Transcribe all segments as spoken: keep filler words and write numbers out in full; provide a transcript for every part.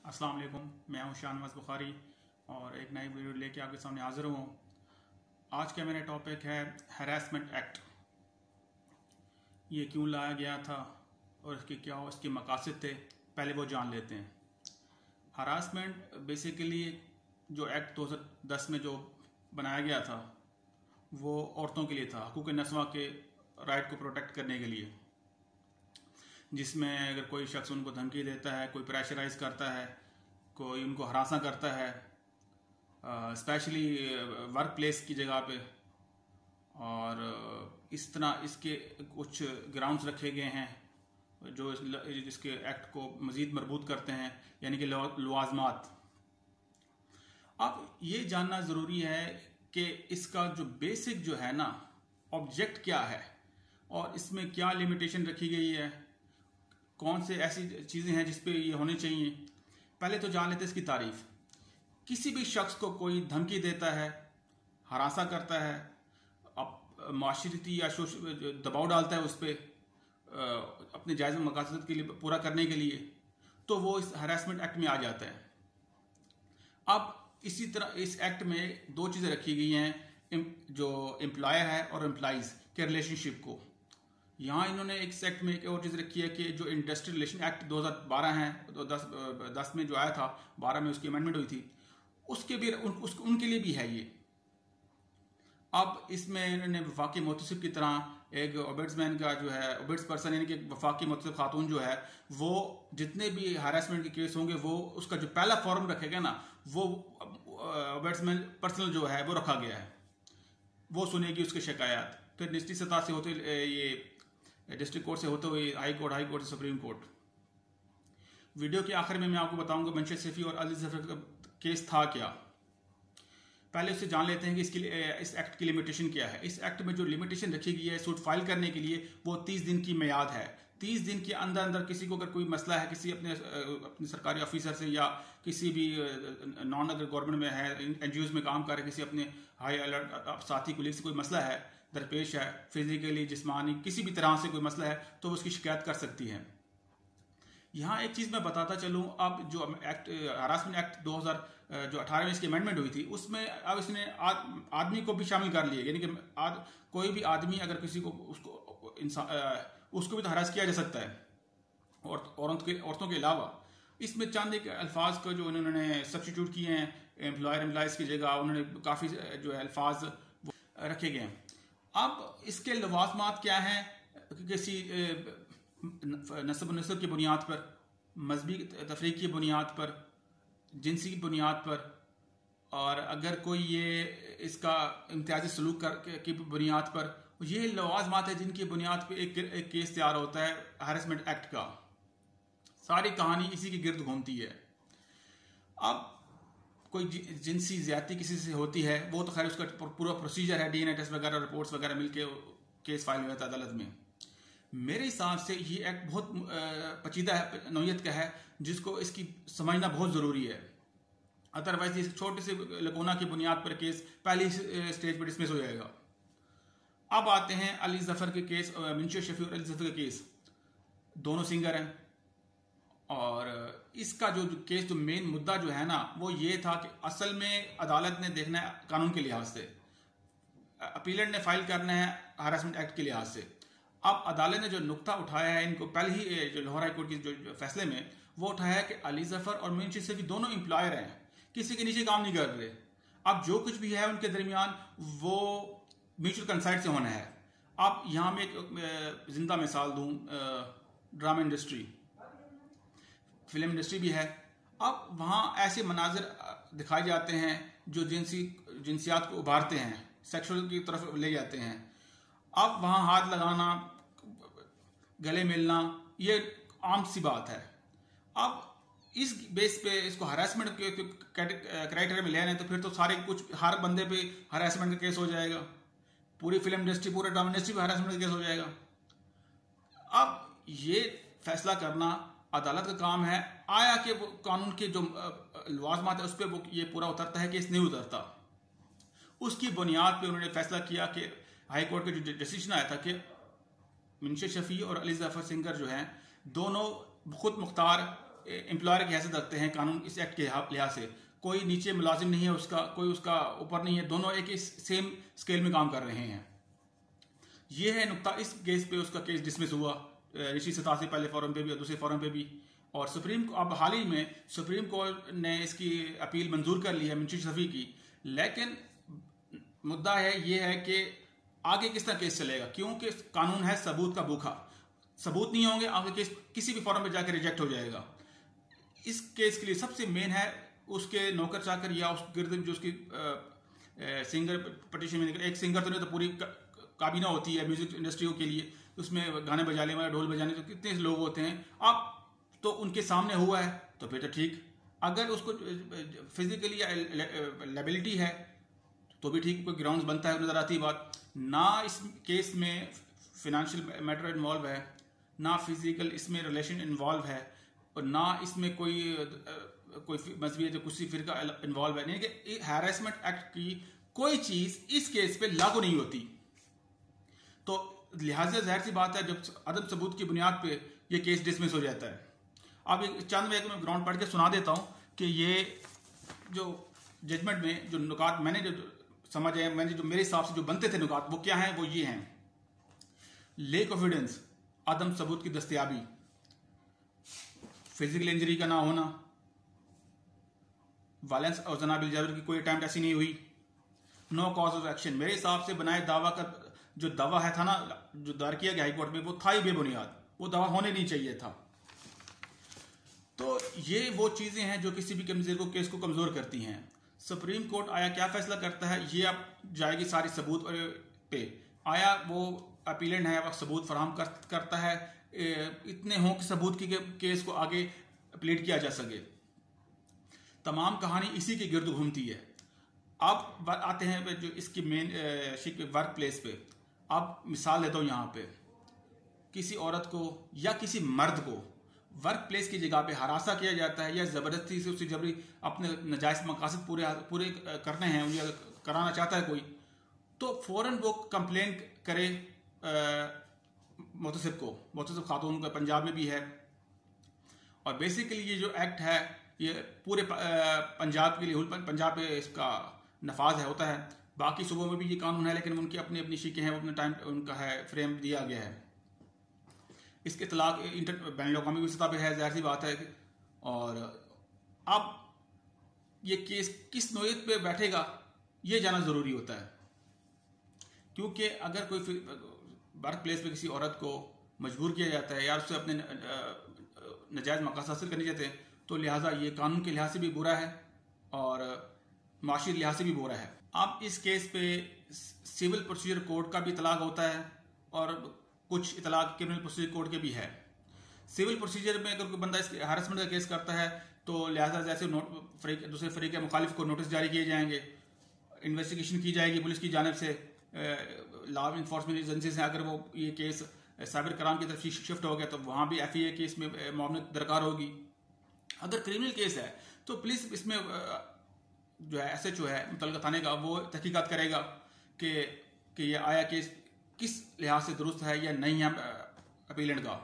अस्सलाम वालेकुम, मैं हूं शाहनवाज बुखारी और एक नई वीडियो लेके आपके सामने हाजिर हूं। आज का मेरा टॉपिक है हैरेसमेंट एक्ट। ये क्यों लाया गया था और इसके क्या इसके मकासद थे, पहले वो जान लेते हैं। हरासमेंट बेसिकली जो एक्ट दो हज़ार दस में जो बनाया गया था वो औरतों के लिए था, हकूक़ नस्वा के राइट को प्रोटेक्ट करने के लिए, जिसमें अगर कोई शख्स उनको धमकी देता है, कोई प्रेशराइज करता है, कोई उनको हरासा करता है, स्पेशली वर्क प्लेस की जगह पे, और इस तरह इसके कुछ ग्राउंड्स रखे गए हैं जो इस, इसके एक्ट को मज़ीद मजबूत करते हैं, यानी कि लवाजमात। अब ये जानना ज़रूरी है कि इसका जो बेसिक जो है ना ऑब्जेक्ट क्या है और इसमें क्या लिमिटेशन रखी गई है, कौन से ऐसी चीज़ें हैं जिस पे ये होने चाहिए। पहले तो जान लेते हैं इसकी तारीफ। किसी भी शख्स को कोई धमकी देता है, हरासा करता है, अब माशरती या दबाव डालता है उस पर अपने जायज़ मकासद के लिए पूरा करने के लिए, तो वो इस हरासमेंट एक्ट में आ जाता है। अब इसी तरह इस एक्ट में दो चीज़ें रखी गई हैं, जो एम्प्लॉयर है और एम्प्लॉइज़ के रिलेशनशिप को। यहाँ इन्होंने एक एक्ट में एक और चीज़ रखी है कि जो इंडस्ट्रियल रिलेशन एक्ट दो हज़ार बारह है, तो दस दस में जो आया था, बारह में उसकी अमेंडमेंट हुई थी, उसके भी उन, उस, उनके लिए भी है ये। अब इसमें इन्होंने वफाकी मुतसिब की तरह एक ओबेड्समैन का जो है ओबेड्स पर्सन, यानी कि वफाकी मुतसिब खातून जो है, वो जितने भी हरासमेंट के केस होंगे वो उसका जो पहला फॉर्म रखेगा ना, वो ओबेड्समैन पर्सनल जो है वो रखा गया है, वो सुनेगी उसकी शिकायत। फिर डिस्ट्रिक्ट सतह से होते ये डिस्ट्रिक्ट कोर्ट से होते हुए हाई कोर्ट, हाई कोर्ट से सुप्रीम कोर्ट। वीडियो के आखिर में मैं आपको बताऊंगा मंशा शफी और अली जफर का केस था क्या। पहले उससे जान लेते हैं कि इसकी इस एक्ट की लिमिटेशन क्या है। इस एक्ट में जो लिमिटेशन रखी गई है सूट फाइल करने के लिए, वो तीस दिन की मियाद है। तीस दिन के अंदर अंदर किसी को अगर कोई मसला है, किसी अपने अपने सरकारी ऑफिसर से या किसी भी नॉन अगर गवर्नमेंट में है, एनजीओज में काम कर रहे, किसी अपने हाई अलर्ट साथी कुलीग से कोई मसला है, दरपेश है, फिजिकली जिस्मानी किसी भी तरह से कोई मसला है, तो वो उसकी शिकायत कर सकती है। यहाँ एक चीज़ मैं बताता चलूँ, अब जो एक्ट हरासमेंट एक्ट दो हज़ार जो अठारह में इसकी अमेंडमेंट हुई थी, उसमें अब इसने आद, आदमी को भी शामिल कर लिया, यानी कि आद, कोई भी आदमी अगर किसी को उसको इंसान उसको भी तो हरास किया जा सकता है, और औरत के औरतों के अलावा। इसमें चंद एक अल्फाज को जो उन्होंने सब्स्टिट्यूट किए हैं, एम्प्लॉयर एम्प्लॉयज़ की जगह उन्होंने काफ़ी जो है अल्फाज रखे गए हैं। अब इसके लवाजमात क्या हैं? किसी नस्ब नस्ब की बुनियाद पर, मजहबी तफरीक की बुनियाद पर, जिनसी की बुनियाद पर, और अगर कोई ये इसका इम्तियाजी सलूक कर की बुनियाद पर, ये लवाजमात है जिनकी बुनियाद पर एक, एक केस तैयार होता है हैरेसमेंट एक्ट का। सारी कहानी इसी के गिर्द घूमती है। अब कोई जिनसी ज्यादती किसी से होती है, वो तो खैर उसका पूरा प्रोसीजर है, डीएनए टेस्ट वगैरह रिपोर्ट्स वगैरह मिलके केस फाइल हुआ था अदालत में। मेरे हिसाब से ये एक्ट बहुत पेचीदा है, नौयत का है, जिसको इसकी समझना बहुत ज़रूरी है। अदरवाइज इस छोटे से लकोना की बुनियाद पर केस पहली स्टेज पर डिसमिस हो जाएगा। अब आते हैं अली जफर के केस, मंशा शफी और अली जफर के केस, दोनों सिंगर हैं। और इसका जो केस जो मेन मुद्दा जो है ना, वो ये था कि असल में अदालत ने देखना है कानून के लिहाज से, अपीलेंट ने फाइल करना है हरासमेंट एक्ट के लिहाज से। अब अदालत ने जो नुक्ता उठाया है, इनको पहले ही जो लाहौर हाई कोर्ट की जो फैसले में वो उठाया है कि अली जफर और मंशा शफी दोनों एम्प्लॉयर हैं, किसी के नीचे काम नहीं कर रहे। अब जो कुछ भी है उनके दरमियान वो म्यूचुअल कंसेंट से होना है। अब यहाँ में एक जिंदा मिसाल दूँ, ड्रामा इंडस्ट्री, फिल्म इंडस्ट्री भी है। अब वहाँ ऐसे मनाजिर दिखाए जाते हैं जो जिनसी जिनसियात को उभारते हैं, सेक्सुअल की तरफ ले जाते हैं। अब वहाँ हाथ लगाना, गले मिलना, ये आम सी बात है। अब इस बेस पे इसको हरासमेंट के क्राइटेरिया में ले आने, तो फिर तो सारे कुछ हर बंदे पे हरासमेंट का केस हो जाएगा, पूरी फिल्म इंडस्ट्री, पूरे ड्रामा इंडस्ट्री पे हरासमेंट का केस हो जाएगा। अब ये फैसला करना अदालत का काम है। आया कि वो कानून के जो लवाजमात है उस पर वो ये पूरा उतरता है कि इस नहीं उतरता। उसकी बुनियाद पे उन्होंने फैसला किया कि हाई कोर्ट का जो डिसीजन आया था कि मंशा शफी और अली जफर सिंगर जो हैं, दोनों खुद मुख्तार एम्प्लॉयर की हैसियत रखते हैं कानून इस एक्ट के लिहाज से। कोई नीचे मुलाजिम नहीं है उसका, कोई उसका ऊपर नहीं है, दोनों एक इस सेम स्केल में काम कर रहे हैं। ये है नुक्ता। इस केस पे उसका केस डिसमिस हुआ ऋषि सता से पहले फोरम पे भी और दूसरे फोरम पे भी। और सुप्रीम अब हाल ही में सुप्रीम कोर्ट ने इसकी अपील मंजूर कर ली है मुंशी शफी की। लेकिन मुद्दा है ये है कि आगे किस तरह केस चलेगा, क्योंकि कानून है सबूत का भूखा। सबूत नहीं होंगे आगे केस किसी भी फॉरम में जाकर रिजेक्ट हो जाएगा। इस केस के लिए सबसे मेन है उसके नौकर चाकर या उस गिर्द जो उसकी सिंगर पटिशन में, एक सिंगर तो नहीं तो पूरी काबीना होती है म्यूजिक इंडस्ट्री के लिए, उसमें गाने बजाने वाले, ढोल बजाने तो कितने लोग होते हैं। अब तो उनके सामने हुआ है तो फिर तो ठीक, अगर उसको फिजिकली या लायबिलिटी है तो भी ठीक, कोई ग्राउंड्स बनता है नजर आती बात। ना इस केस में फिनेंशियल मैटर इन्वॉल्व है, ना फिजिकल इसमें रिलेशन इन्वॉल्व है, और ना इसमें कोई कोई मजहबी जो कुछ फिरका इन्वॉल्व है। नहीं कि हैरेसमेंट एक्ट की कोई चीज इस केस पे लागू नहीं होती। तो लिहाजा जाहिर सी बात है जब अदम सबूत की बुनियाद पे ये केस डिसमिस हो जाता है। अब एक चंद में मैं ग्राउंड पढ़ के सुना देता हूँ कि ये जो जजमेंट में जो नुकात मैंने जो समझ आए, मैंने जो मेरे हिसाब से जो बनते थे नुकात वो क्या हैं, वो ये हैं। लेक ऑफ एविडेंस, अदम सबूत की दस्तयाबी, फिजिकल इंजरी का ना होना, वायलेंस और जनाबिल जबर की कोई अटेम्प्ट ऐसी नहीं हुई, नो कॉज ऑफ एक्शन। मेरे हिसाब से बनाए दावा का जो दावा है था ना जो दायर किया गया हाईकोर्ट में, वो था ही बेबुनियाद, वो दावा होने नहीं चाहिए था। तो ये वो चीजें हैं जो किसी भी कमजोर को केस को कमजोर करती हैं। सुप्रीम कोर्ट आया क्या फैसला करता है, ये अब जाएगी सारी सबूत पे। आया वो अपीलेंट है, वह सबूत फराहम कर, करता है, इतने हों कि सबूत की केस को आगे प्लीड किया जा सके। तमाम कहानी इसी के गिर्द घूमती है। अब आते हैं जो इसकी मेन वर्क प्लेस पे। अब मिसाल देता हूँ यहाँ पे, किसी औरत को या किसी मर्द को वर्क प्लेस की जगह पे हरासा किया जाता है या ज़बरदस्ती से उससे जबरी अपने नाजायज़ मकासद पूरे पूरे करने हैं, उन्हें कराना चाहता है कोई, तो फ़ौरन वो कंप्लेन करे मुतसिब को। मुतसिब खातून का पंजाब में भी है। और बेसिकली ये जो एक्ट है ये पूरे पंजाब के लिए, पंजाब पे इसका नफाज है होता है। बाकी सूबों में भी ये कानून है, लेकिन उनकी अपनी अपनी शिकें हैं, वो अपने टाइम उनका है फ्रेम दिया गया है। इसके इतलाक इंटर बैन अवी भी सतह पर है, जाहिर सी बात है। और अब ये केस किस नोयत पे बैठेगा ये जाना ज़रूरी होता है, क्योंकि अगर कोई वर्क प्लेस पे किसी औरत को मजबूर किया जाता है या उससे अपने नजायज़ मकासद हासिल करने जाते हैं, तो लिहाजा ये कानून के लिहाज से भी बुरा है और माशी लिहाज से भी बुरा है। अब इस केस पे सिविल प्रोसीजर कोड का भी इतलाक होता है और कुछ इतलाक क्रिमिनल प्रोसीजर कोड के भी है। सिविल प्रोसीजर में अगर कोई बंदा इस हैरेसमेंट का केस करता है तो लिहाजा जैसे दूसरे फरीक के मुखालिफ को नोटिस जारी किए जाएंगे, इन्वेस्टिगेशन की जाएगी पुलिस की जानिब से, लॉ इन्फोर्समेंट एजेंसी से। अगर वो ये केस साइबर क्राइम की तरफ शिफ्ट हो गया तो वहाँ भी एफ ई ए केस में मामले दरकार होगी। अगर क्रिमिनल केस है तो पुलिस इसमें जो है एस एच ओ है मुतल्लिका थाने का, वो तहकीकात करेगा कि कि ये आया केस किस लिहाज से दुरुस्त है या नहीं है अपीलेंट का।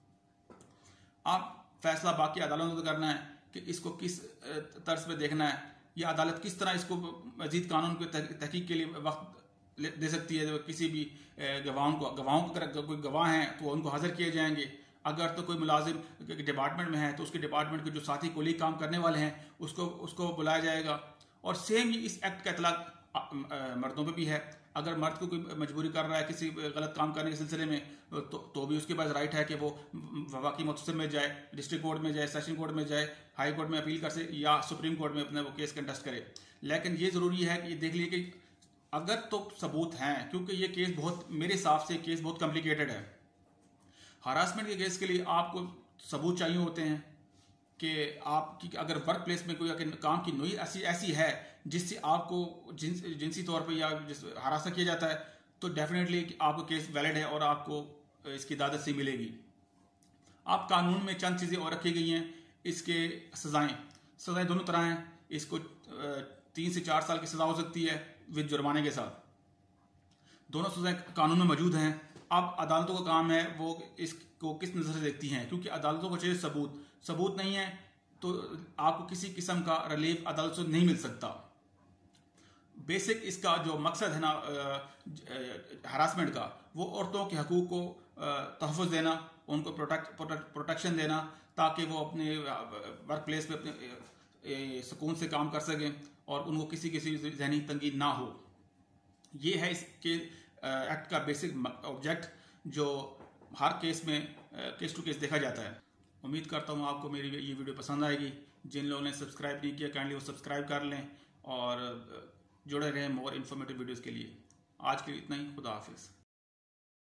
आप फैसला बाकी अदालतों को करना है कि इसको किस तर्ज पे देखना है, या अदालत किस तरह इसको मजीद कानून को तहकीक के लिए वक्त दे सकती है। किसी भी गवाहों को गवाहों को अगर कोई गवाह हैं तो उनको हाजिर किए जाएंगे। अगर तो कोई मुलाजिम डिपार्टमेंट में है तो उसके डिपार्टमेंट के जो साथी कोलीग काम करने वाले हैं उसको उसको बुलाया जाएगा। और सेम इस एक्ट का इतलाक मर्दों पे भी है। अगर मर्द को कोई मजबूरी कर रहा है किसी गलत काम करने के सिलसिले में तो तो भी उसके पास राइट है कि वो वफाकी मुतसिब में जाए, डिस्ट्रिक्ट कोर्ट में जाए, सेशन कोर्ट में जाए, हाई कोर्ट में अपील कर से या सुप्रीम कोर्ट में अपने वो केस कंटेस्ट करे। लेकिन ये ज़रूरी है कि देख लिए कि अगर तो सबूत हैं, क्योंकि ये केस बहुत मेरे हिसाब से केस बहुत कॉम्प्लिकेटेड है। हरासमेंट के केस के लिए आपको सबूत चाहिए होते हैं कि आपकी अगर वर्क प्लेस में कोई काम की नोई ऐसी ऐसी है जिससे आपको जिन्स, जिनसी तौर पे या जिस हरासा किया जाता है तो डेफिनेटली आपको केस वैलिड है और आपको इसकी इजाज़त से मिलेगी। आप कानून में चंद चीज़ें और रखी गई हैं। इसके सज़ाएं सज़ाएं दोनों तरह हैं। इसको तीन से चार साल की सज़ा हो सकती है विद जुर्माने के साथ। दोनों सज़ाएं कानून में मौजूद हैं। अब अदालतों का काम है वो इसको किस नज़र से देखती हैं, क्योंकि अदालतों को चाहिए सबूत। सबूत नहीं है तो आपको किसी किस्म का रिलीफ अदालत से नहीं मिल सकता। बेसिक इसका जो मकसद है ना हरासमेंट का, वो औरतों के हकूक़ को तहफ़्फ़ुज़ देना, उनको प्रोटेक्ट प्रोटेक्शन देना, ताकि वो अपने वर्क प्लेस पे अपने सुकून से काम कर सकें और उनको किसी किसी जहनी तंगी ना हो। ये है इसके एक्ट का बेसिक ऑब्जेक्ट, जो हर केस में केस टू केस देखा जाता है। उम्मीद करता हूँ आपको मेरी ये वीडियो पसंद आएगी। जिन लोगों ने सब्सक्राइब नहीं किया काइंडली वो सब्सक्राइब कर लें और जुड़े रहें मोर इन्फॉर्मेटिव वीडियोज़ के लिए। आज के लिए इतना ही। खुदा हाफिज़।